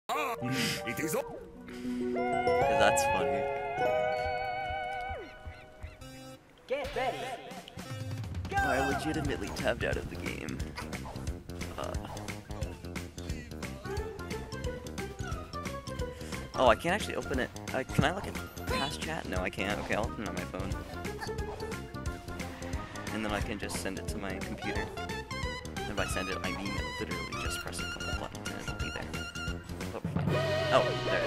Because that's funny. Get ready. Go. I legitimately tabbed out of the game. Oh, I can't actually open it. Can I look at past chat? No, I can't. Okay, I'll open it on my phone. And then I can just send it to my computer. And by send it, I mean literally just press a couple buttons and it'll be there. Oh, fine. Oh, there